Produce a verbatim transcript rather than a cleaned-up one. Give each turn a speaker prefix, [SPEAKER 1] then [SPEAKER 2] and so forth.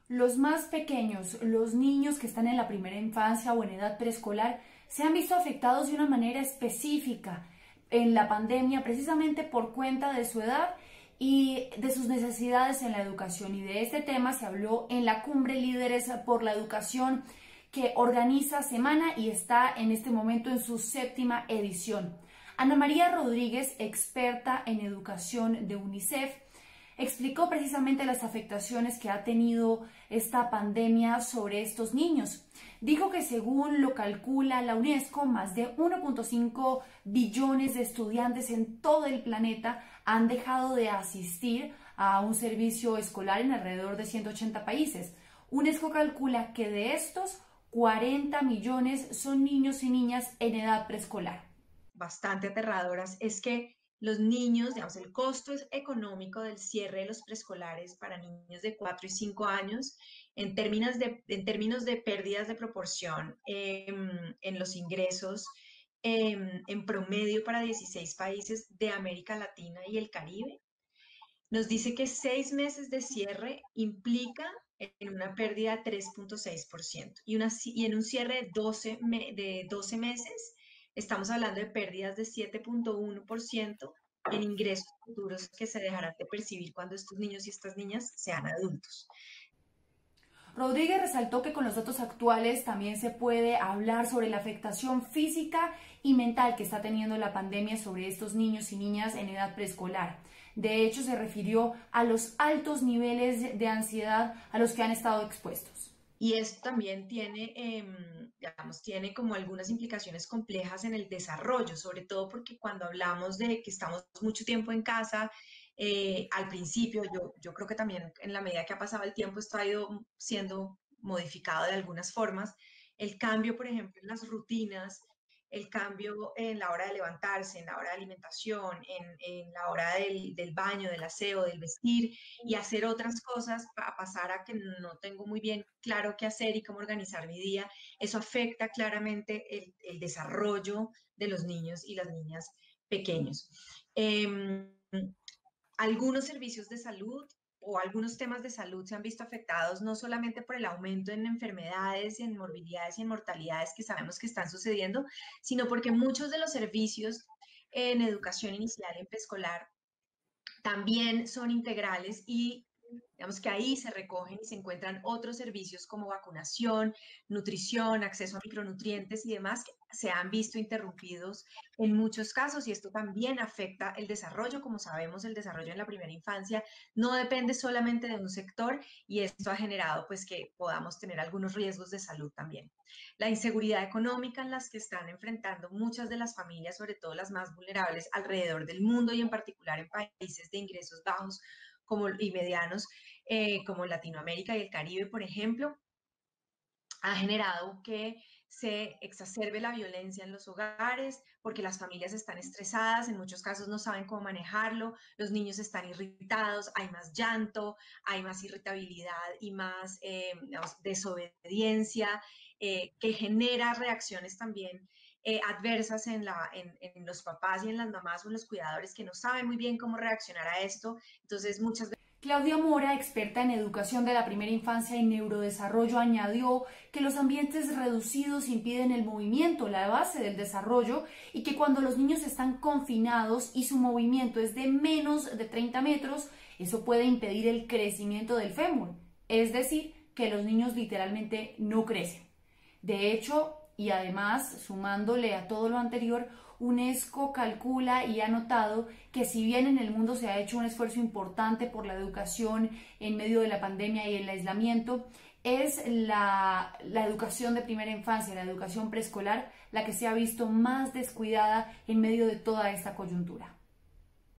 [SPEAKER 1] Los más pequeños, los niños que están en la primera infancia o en edad preescolar, se han visto afectados de una manera específica en la pandemia precisamente por cuenta de su edad y de sus necesidades en la educación. Y de este tema se habló en la Cumbre Líderes por la Educación que organiza Semana y está en este momento en su séptima edición. Ana María Rodríguez, experta en educación de UNICEF, explicó precisamente las afectaciones que ha tenido esta pandemia sobre estos niños. Dijo que según lo calcula la UNESCO, más de uno punto cinco billones de estudiantes en todo el planeta han dejado de asistir a un servicio escolar en alrededor de ciento ochenta países. UNESCO calcula que de estos, cuarenta millones son niños y niñas en edad preescolar.
[SPEAKER 2] Bastante aterradoras es que los niños, digamos, el costo económico del cierre de los preescolares para niños de cuatro y cinco años, en términos de, en términos de pérdidas de proporción eh, en los ingresos, eh, en promedio para dieciséis países de América Latina y el Caribe, nos dice que seis meses de cierre implica en una pérdida de tres punto seis por ciento y, una, y en un cierre de doce, de doce meses estamos hablando de pérdidas de siete punto uno por ciento en ingresos futuros que se dejarán de percibir cuando estos niños y estas niñas sean adultos.
[SPEAKER 1] Rodríguez resaltó que con los datos actuales también se puede hablar sobre la afectación física y mental que está teniendo la pandemia sobre estos niños y niñas en edad preescolar. De hecho, se refirió a los altos niveles de ansiedad a los que han estado expuestos.
[SPEAKER 2] Y esto también tiene, eh, digamos, tiene como algunas implicaciones complejas en el desarrollo, sobre todo porque cuando hablamos de que estamos mucho tiempo en casa, eh, al principio, yo, yo creo que también en la medida que ha pasado el tiempo esto ha ido siendo modificado de algunas formas. El cambio, por ejemplo, en las rutinas, el cambio en la hora de levantarse, en la hora de alimentación, en, en la hora del, del baño, del aseo, del vestir y hacer otras cosas para pasar a que no tengo muy bien claro qué hacer y cómo organizar mi día, eso afecta claramente el, el desarrollo de los niños y las niñas pequeños. Eh, algunos servicios de salud o algunos temas de salud se han visto afectados no solamente por el aumento en enfermedades y en morbilidades y en mortalidades que sabemos que están sucediendo, sino porque muchos de los servicios en educación inicial y en preescolar también son integrales y digamos que ahí se recogen y se encuentran otros servicios como vacunación, nutrición, acceso a micronutrientes y demás que se han visto interrumpidos en muchos casos y esto también afecta el desarrollo. Como sabemos, el desarrollo en la primera infancia no depende solamente de un sector y esto ha generado pues que podamos tener algunos riesgos de salud también. La inseguridad económica en las que están enfrentando muchas de las familias, sobre todo las más vulnerables alrededor del mundo y en particular en países de ingresos bajos como, y medianos, eh, como Latinoamérica y el Caribe, por ejemplo, ha generado que se exacerbe la violencia en los hogares porque las familias están estresadas, en muchos casos no saben cómo manejarlo, los niños están irritados, hay más llanto, hay más irritabilidad y más eh, digamos, desobediencia eh, que genera reacciones también eh, adversas en, la, en, en los papás y en las mamás o en los cuidadores que no saben muy bien cómo reaccionar a esto. Entonces muchas veces
[SPEAKER 1] Claudia Mora, experta en educación de la primera infancia y neurodesarrollo, añadió que los ambientes reducidos impiden el movimiento, la base del desarrollo, y que cuando los niños están confinados y su movimiento es de menos de treinta metros, eso puede impedir el crecimiento del fémur, es decir, que los niños literalmente no crecen. De hecho, y además, sumándole a todo lo anterior, UNESCO calcula y ha notado que si bien en el mundo se ha hecho un esfuerzo importante por la educación en medio de la pandemia y el aislamiento, es la, la educación de primera infancia, la educación preescolar, la que se ha visto más descuidada en medio de toda esta coyuntura.